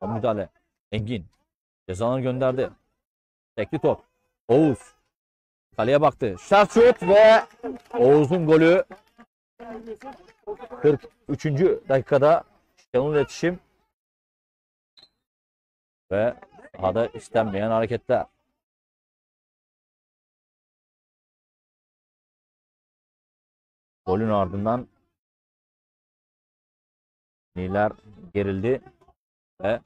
Son müdahale. Engin. Ceza alanına gönderdi. Tekli top. Oğuz. Kaleye baktı. Sert şut ve Oğuz'un golü. 43. dakikada Şenol iletişim ve sahada istenmeyen hareketler. Golün ardından Niler gerildi ve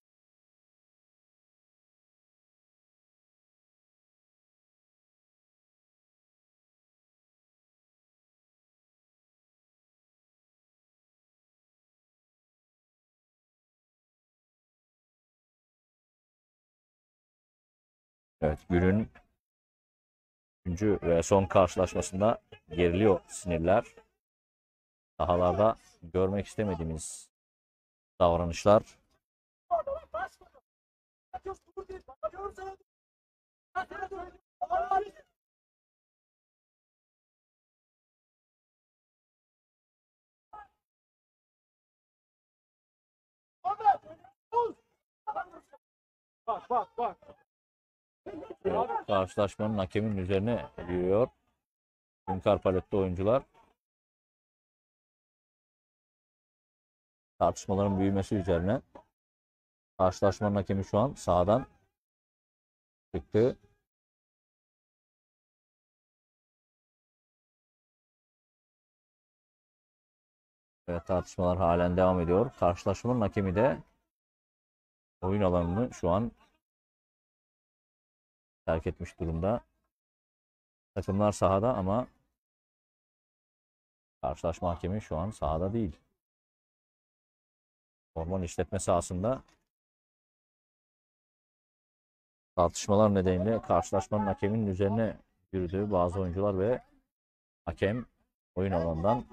evet, günün 3. ve son karşılaşmasında geriliyor sinirler. Sahalarda görmek istemediğimiz davranışlar. Bak. Evet, karşılaşmanın hakemin üzerine yürüyor. Hünkar Palet'te oyuncular. Tartışmaların büyümesi üzerine karşılaşmanın hakemi şu an sahadan çıktı. Evet, tartışmalar halen devam ediyor. Karşılaşmanın hakemi de oyun alanını şu an terk etmiş durumda. Takımlar sahada ama karşılaşma hakemi şu an sahada değil. Orman işletme sahasında tartışmalar nedeniyle karşılaşmanın hakeminin üzerine yürüdüğü bazı oyuncular ve hakem oyun alanından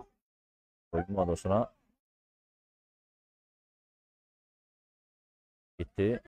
soyunma odasına gitti.